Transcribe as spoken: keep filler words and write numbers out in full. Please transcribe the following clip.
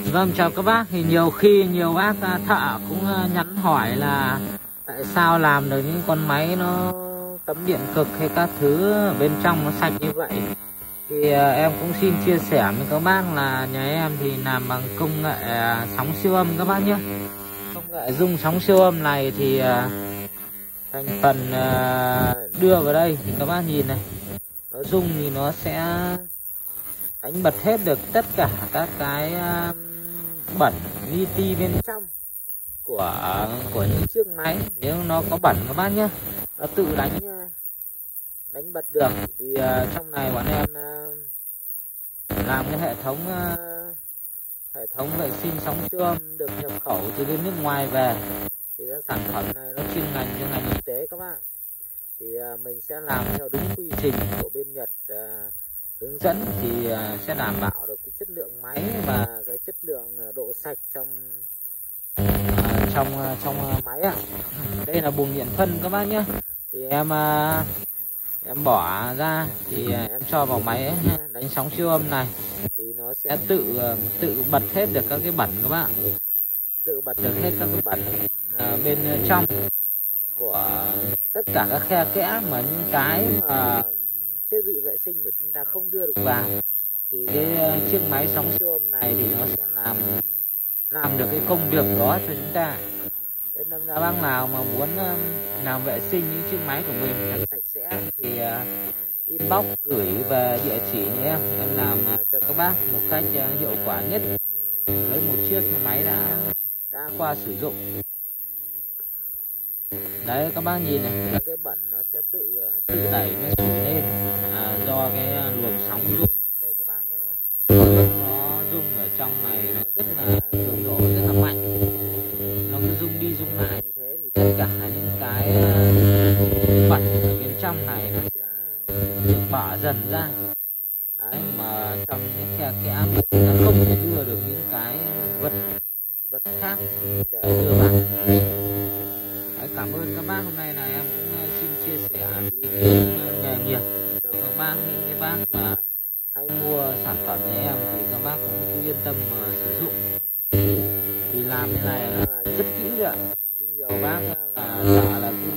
Vâng, chào các bác. Thì nhiều khi nhiều bác thợ cũng nhắn hỏi là tại sao làm được những con máy nó tấm điện cực hay các thứ bên trong nó sạch như vậy. Thì em cũng xin chia sẻ với các bác là nhà em thì làm bằng công nghệ sóng siêu âm các bác nhé. Công nghệ rung sóng siêu âm này thì thành phần đưa vào đây thì các bác nhìn này, nó rung thì nó sẽ đánh bật hết được tất cả các cái bẩn li ti bên trong của của những chiếc máy. Nếu nó có bẩn các bác nhé, nó tự đánh đánh bật được. Vì uh, trong này bọn em uh, làm cái hệ thống uh, hệ thống vệ sinh sóng siêu âm được nhập khẩu từ bên nước ngoài về, thì cái sản phẩm này nó chuyên ngành cho ngành y tế các bạn. Thì uh, mình sẽ làm theo đúng quy trình của bên Nhật uh, hướng dẫn, thì uh, sẽ đảm bảo được cái chất lượng máy và cái chất lượng uh, độ sạch trong uh, trong uh, trong uh, máy ạ. Đây là buồng điện phân các bác nhé. Thì em uh, em bỏ ra thì uh, em cho vào máy đánh sóng siêu âm này, thì nó sẽ tự uh, tự bật hết được các cái bẩn các bạn, tự bật được hết các cái bẩn uh, bên trong của tất cả các khe kẽ mà những cái mà thiết bị vệ sinh của chúng ta không đưa được vào. Thì cái uh, chiếc máy sóng siêu âm này thì nó sẽ làm làm được cái công việc đó cho chúng ta. Nên là các bác nào mà muốn uh, làm vệ sinh những chiếc máy của mình thật sạch sẽ thì uh, inbox gửi về địa chỉ nhé em. Em làm uh, cho các bác một cách uh, hiệu quả nhất với một chiếc máy đã đã qua sử dụng. Đấy các bác nhìn này, các cái bẩn nó sẽ tự tự đẩy nó sủi lên à, do cái luồng sóng rung. Đây các bác, nếu mà nó rung ở trong này nó rất là cường độ rất là mạnh, nó cứ rung đi rung lại như thế thì tất cả những cái bẩn ở bên trong này nó sẽ được bở dần ra. Đấy, mà trong những khe kẽ mà chúng ta không thể đưa được những cái vật vật khác để đưa vào. Đấy, cảm ơn các bác. Hôm nay là em cũng xin chia sẻ ý kiến nghề nghiệp cho các bác. Những cái bác mà hay mua sản phẩm nhà em thì các bác cũng cứ yên tâm mà sử dụng, vì làm cái này nó rất kỹ rồi. Nhiều bác là sợ là cứ